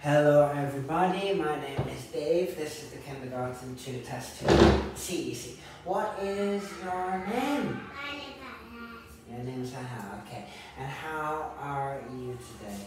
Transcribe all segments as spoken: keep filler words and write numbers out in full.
Hello everybody, my name is Dave. This is the Kindergarten two Test two C E C. What is your name? My name is Ahad. Your name is Ahad, okay. And how are you today?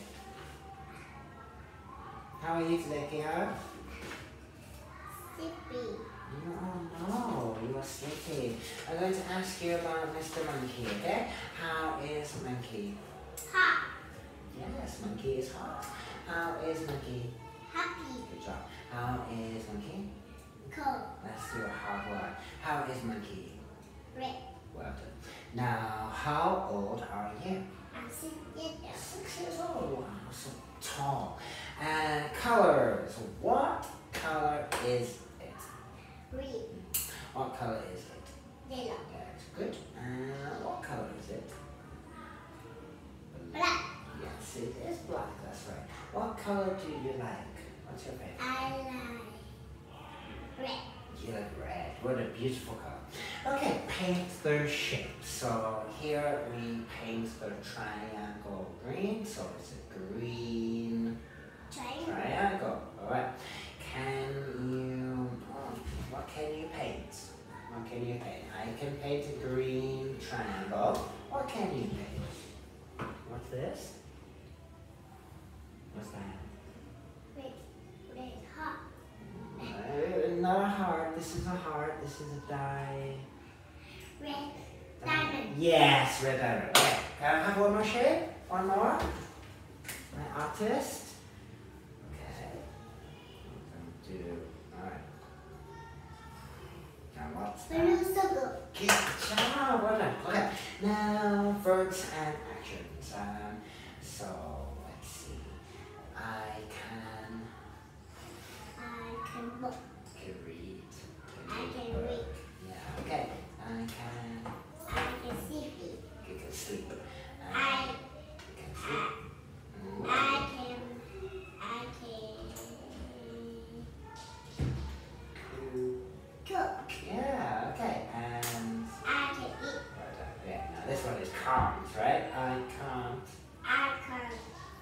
How are you today, Kihara? Sleepy. Oh no, you are sleepy. I'm going to ask you about Mister Monkey, okay? How is Monkey? Hot. Yes, Monkey is hot. How is Monkey? Happy. Good job. How is Monkey? Cold. Let's do a hard word. How is Monkey? Red. Well done. Now, how old are you? I'm six years old. Six years old. Wow, so tall. And colors. What color is it? Green. What color is it? Yellow. That's good. And what color is it? Black. Yes, it is black. That's right. What color do you like? What's your favorite? I like red. You like red. What a beautiful color. Okay, paint the shape. So here we paint the triangle green. So it's a green Triangle. triangle. All right. Can you? What can you paint? What can you paint? I can paint a green triangle. What can you paint? What's this? What's that? Red. Red. Hot. Uh, not a heart. This is a heart. This is a die. Red. Diamond. Yes, red diamond. Okay. Can I have one more shape? One more? My artist. Okay. I'm going to do. Alright. Now what's that? Blue circle. Good job. Well done. Okay. Now verbs and actions. Um, so let's see. I can. I can walk. Can read. I can read. Yeah. Okay. I can. I can sleep. You can sleep. Uh, I. you can sleep. Mm. I can. I can. Cook. Yeah. Okay. And. I can eat. Yeah. Now this one is can't, right? I can't. I can.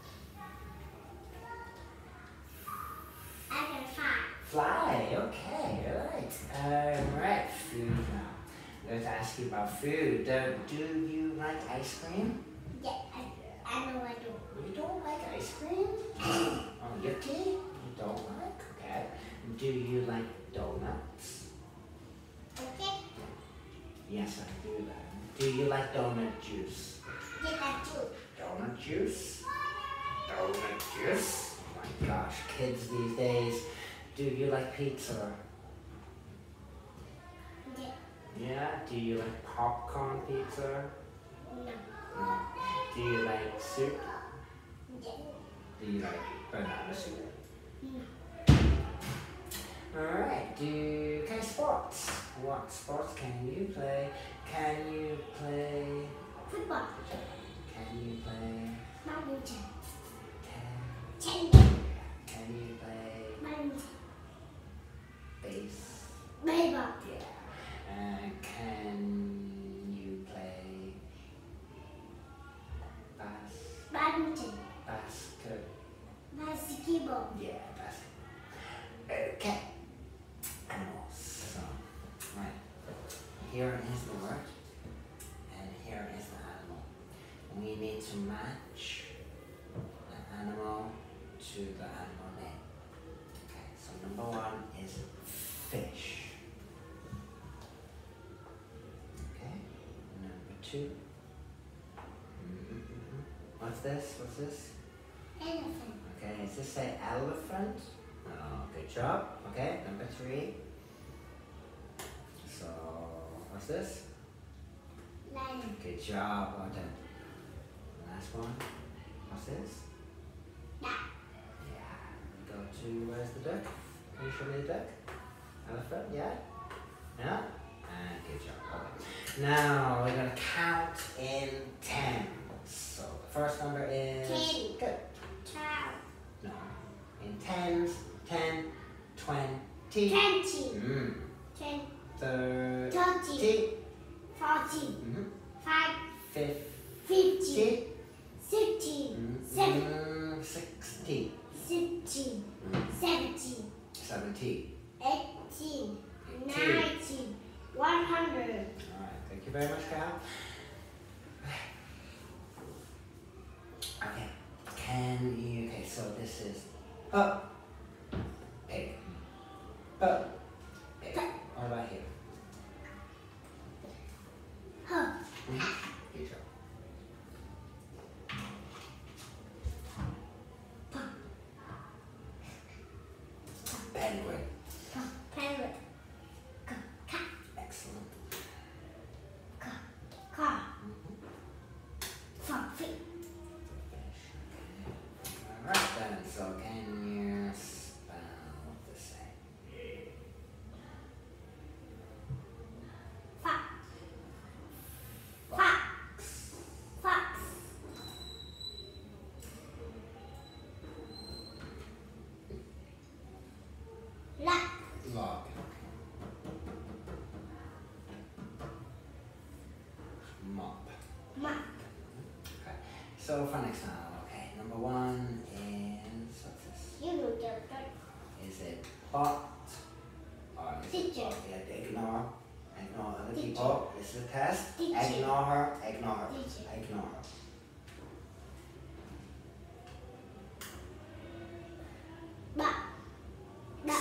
I can fly. Fly. Okay. All right. Um, right. Food now. I'm going to ask you about food. Do, do you like ice cream? Yeah, I, I know I do. You don't like ice cream? Oh, yucky? You don't like? Okay. Do you like donuts? Okay? Yes, I do that. Do you like donut juice? Yeah, I do. Donut juice? Donut juice? Oh my gosh, kids these days. Do you like pizza? Yeah. Yeah. Do you like popcorn pizza? No. No. Do you like soup? Yeah. Do you like banana soup? No. Alright, do okay, sports. What sports can you play? Can you play Football. Can you play Badminton. ten? Tennis. Can you play Badminton. bass? Baseball. Yeah. And can you play bas Badminton. basket? Basketball. Yeah, basketball. Okay. Animals. So, right. Here is the word, and here is the animal. We need to match the animal to the animal name. Okay, so number one is fish. Okay, number two. Mm-hmm. What's this? What's this? Elephant. Okay, does this say elephant? Oh, good job. Okay, number three. So, what's this? Lion. Good job. Well done. Last one. What's this? Duck. Yeah. Go to, where's the duck? Can you show me the duck? Elephant, yeah? Yeah? And good job. Okay. Now, we're going to count in ten. So, the first number is... Ten. Good. Twelve. No. In tens, ten, twenty. Twenty. Mm. Ten. Thirty. Thirty. Forty. Mm-hmm. Five. Fifty. Fifty. Sixty. Mm-hmm. Seven. Sixty. Sixty. Ninety. eighteen, Eighteen. nineteen, one hundred. All right. Thank you very much, Cal. Okay. Can you? Okay. So this is up, pig, up, pig. What about here? Huh. Mm-hmm. Good job. Penguin. Parrot. Cat. Excellent. Car. Mm-hmm. Fish. All right then. So can you spell the same? Fox. Fox. Fox. Lock. Log. Mop. Mop. Okay. So for next time, okay. Number one is what's this? You know that. Is it pot or is it Teacher. pot? Yeah, ignore. Ignore other Teacher. people. This is a test. Teacher. Ignore her. Ignore her. Teacher. Ignore her. Box. Box.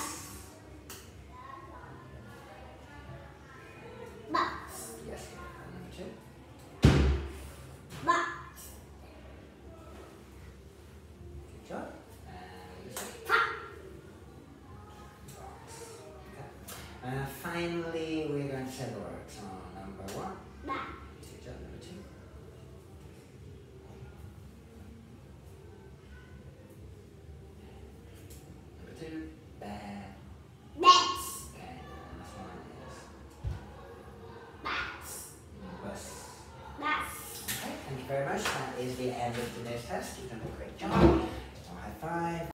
Box. Yes. Number two. Box. Good job. And this is Pop. box. Okay. And finally, we're going to say the words. So number one. Box. Good job. Number two. Number two. Bad. Bats. Okay. And this one is Bats. bus. Bats. Okay. Thank you very much. That is the end of today's test. You've done a great job. So high five.